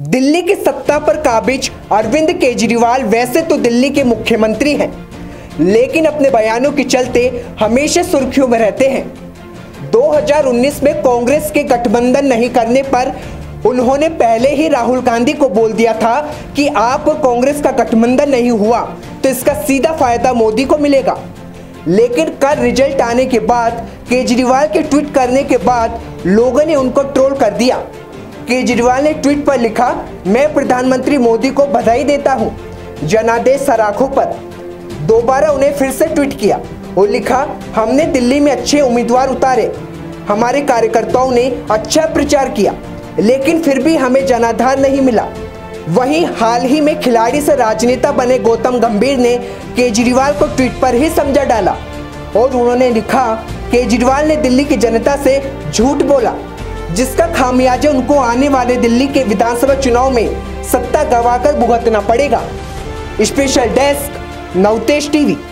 दिल्ली की सत्ता पर काबिज अरविंद केजरीवाल वैसे तो दिल्ली के मुख्यमंत्री हैं, लेकिन अपने बयानों के चलते हमेशा सुर्खियों में रहते हैं। 2019 में कांग्रेस के गठबंधन नहीं करने पर उन्होंने पहले ही राहुल गांधी को बोल दिया था कि आप कांग्रेस का गठबंधन नहीं हुआ तो इसका सीधा फायदा मोदी को मिलेगा। लेकिन कल रिजल्ट आने के बाद केजरीवाल के ट्वीट करने के बाद लोगों ने उनको ट्रोल कर दिया। केजरीवाल ने ट्वीट पर लिखा, मैं प्रधानमंत्री मोदी को बधाई देता हूं, जनादेश सराखों पर। दोबारा उन्हें फिर से ट्वीट किया और लिखा, हमने दिल्ली में अच्छे उम्मीदवार उतारे, हमारे कार्यकर्ताओं ने अच्छा प्रचार किया, लेकिन फिर भी हमें जनाधार नहीं मिला। वहीं हाल ही में खिलाड़ी से राजनेता बने गौतम गंभीर ने केजरीवाल को ट्वीट पर ही समझा डाला और उन्होंने लिखा, केजरीवाल ने दिल्ली की जनता से झूठ बोला, जिसका खामियाजा उनको आने वाले दिल्ली के विधानसभा चुनाव में सत्ता गंवाकर भुगतना पड़ेगा। Special desk, Navtej TV.